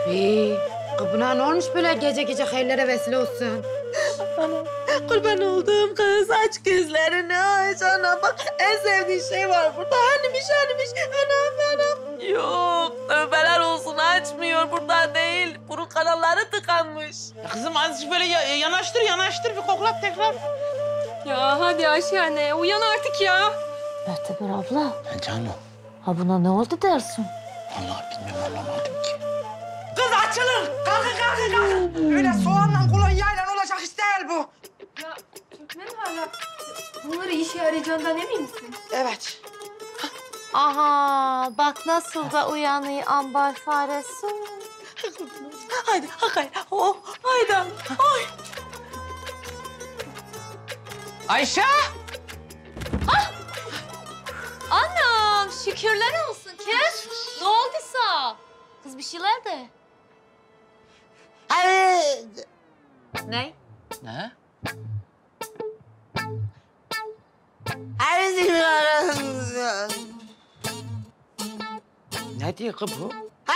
Buna ne olmuş böyle gece gece hayırlara vesile olsun? Ana, kurban olduğum kız aç gözlerini aç ana bak en sevdiğin şey var burada hanimiş anam. Yok tövbeler olsun açmıyor burada değil burun kanalları tıkanmış. Ya kızım azıcık böyle yanaştır bir koklat tekrar. Ya hadi Ayşe anne uyan artık ya. Merteber abla, Ya Cano. ha buna ne oldu dersin? Vallahi bilmiyorum anlamadım ki. Kız açılın. Kalkın. Öyle soğanla kolonyayla olacak iş değil bu. Ya Türkmen hala bunları işe yarayacağından emin misin? Evet. Aha, bak nasıl da uyanıyor ambar faresi. Haydi Hakay haydi. Ay. Ayşe! Anam, şükürler olsun kız. Ne olduysa? Kız bir şeyler de. Ne? Ne? Ne diyor kız bu?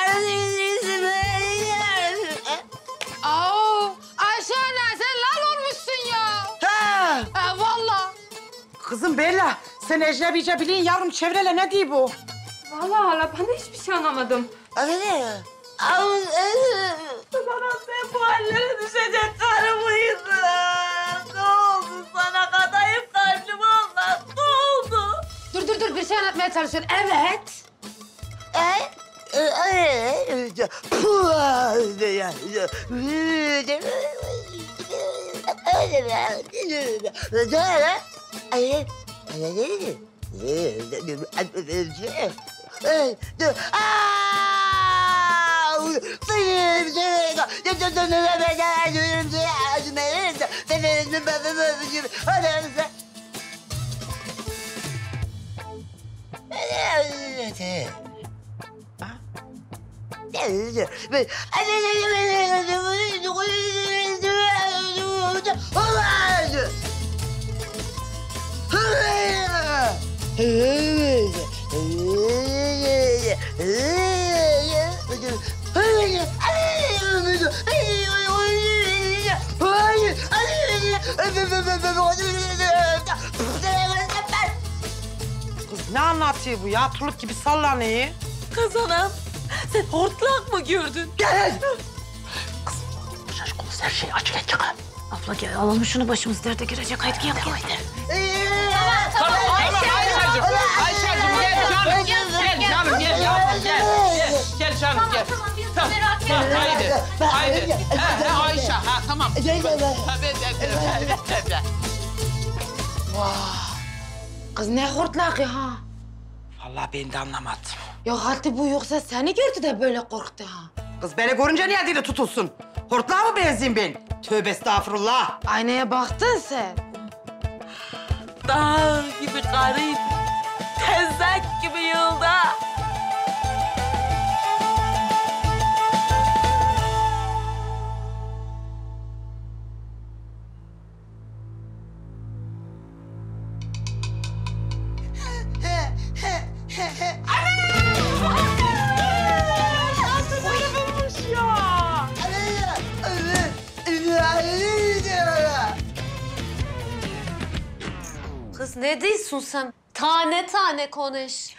Aa, Ayşe anne sen lal olmuşsun ya. Ha vallahi. Kızım Bella, sen ecnebice bilin yavrum çevrele ne diyor bu? Vallahi hala ben de hiçbir şey anlamadım. Anam sen bu hallere düşecek karı mıydın? Ne oldu sana kadayıf karnım olmaz? Ne oldu? Dur bir şey anlatmaya çalışıyorsun. Evet. Kız ne anlatıyor bu ya? Tuluk gibi sallanıyor. Kız anam sen hortlak mı gördün? Gel. Şaşkınız her şey açık et çıkar. Abla gel alalım şunu başımız derde girecek. Haydi gel. Tamam Ayşe'cim. Ayşe'cim gel canım. Gel canım gel yavrum gel. Gel canım gel. Tamam haydi. Ayşe tamam. Kız ne hortlak ya ha. Vallahi ben de anlamadım. Ya Halti bu yoksa seni gördü de böyle korktu ha. Kız beni görünce niye dili tutulsun? Hortlağa mı benzeyim ben? Tövbe estağfurullah. Aynaya baktın sen. Dağ gibi karıydı. Tezek gibi yılda. Kız ne diyorsun sen? Tane tane konuş.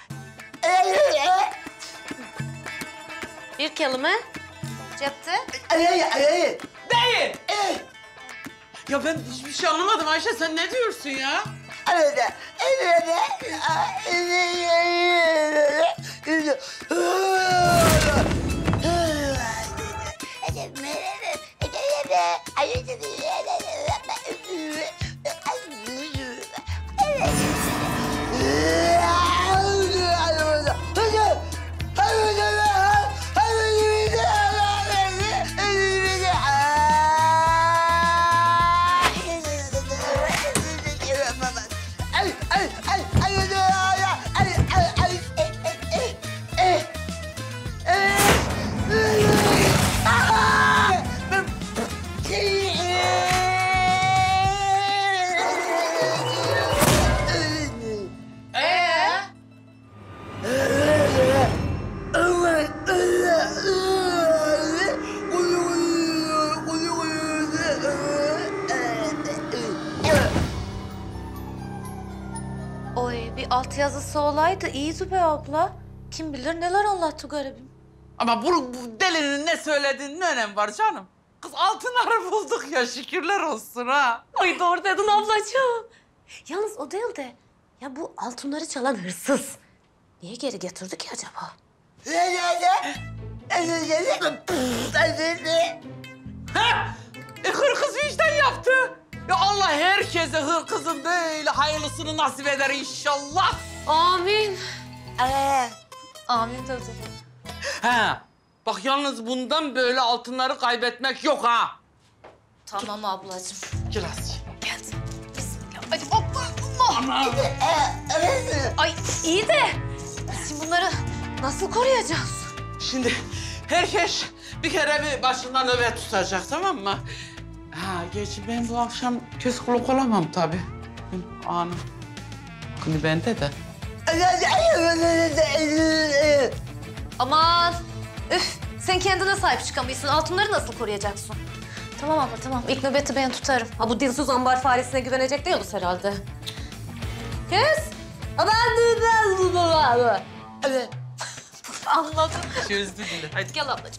Bir kelime. Cepte. Değil. Ya ben hiçbir şey anlamadım Ayşe sen ne diyorsun ya? alt yazısı olaydı iyiydi be abla. Kim bilir neler anlattı garibim. Ama bu delinin ne söylediğinin ne önemi var canım? Kız altınları bulduk ya, şükürler olsun ha. Ay doğru dedin ablacığım. Yalnız o değil de ya bu altınları çalan hırsız niye geri getirdi ki acaba? Ha? Hırkız vicdan yaptı. Ya Allah herkese hırkızın böyle hayırlısını nasip eder inşallah. Amin. Amin tabii. Ha. Bak yalnız bundan böyle altınları kaybetmek yok ha. Tamam ablacığım. Gel Asiye. Hadi Allah. Ay iyi de şimdi bunları nasıl koruyacağız? Şimdi herkes bir kere bir başından nöbet tutacak, tamam mı? Ha, gerçi ben bu akşam göz kulak olamam tabii. Benim anım. Şimdi bende de. Aman üf sen kendine sahip çıkamıyorsun. Altınları nasıl koruyacaksın? Tamam abla tamam. İlk nöbeti ben tutarım. Ha bu dilsiz ambar faresine güvenecek değiliz herhalde. Kız! Anladım. Çözdü bile. Hadi. Gel ablacığım.